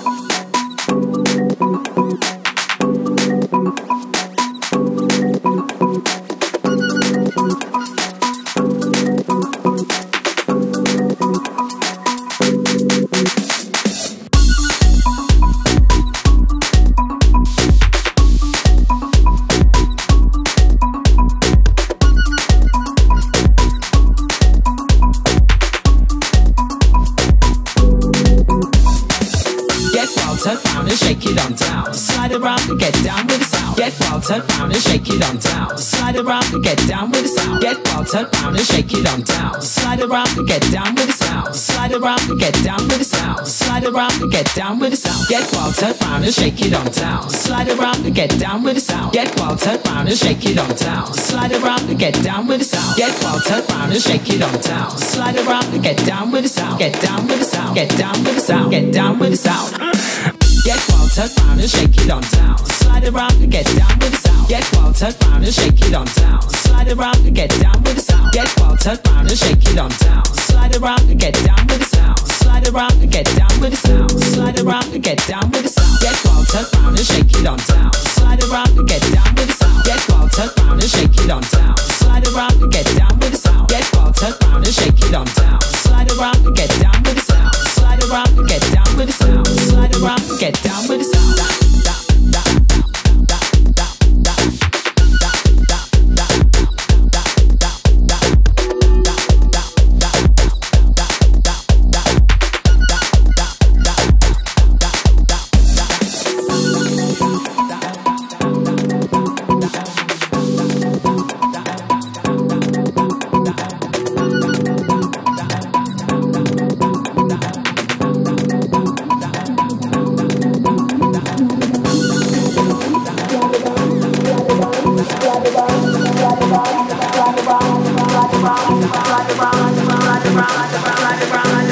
turn round and shake it on down. Slide around and get down with the sound. Get wild, turn round and shake it on down. Slide around and get down with the sound. Get wild, turn round and shake it on down. Slide around and get down with the sound. Slide around and get down with the sound. Slide around and get down with the sound. Get wild, turn round and shake it on down. Slide around and get down with the sound. Get wild, turn round and shake it on down. Slide around and get down with the sound. Get wild, turn round and shake it on down. Slide around and get down with the sound. Get down with the sound. Get down with the sound. Get down with the sound. Get wild, turn round and shake it on down. Slide around and get down with the sound. Get wild, turn round and shake it on down. Slide around and get down with the sound. Get wild, turn round and shake it on down. Slide around and get down with the sound. Slide around and get down with the sound. Slide around and get down with the sound. Get wild, turn round and shake it on down. Slide around and get down with the sound. Get wild, turn round and shake it on down. Slide around and get down with the sound. Get wild, turn round and shake it on down. Slide around and get down with the sound. Slide around and get down with the sound. Slide around and get down with the sound.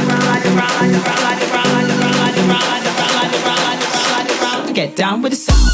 Get down with the sound.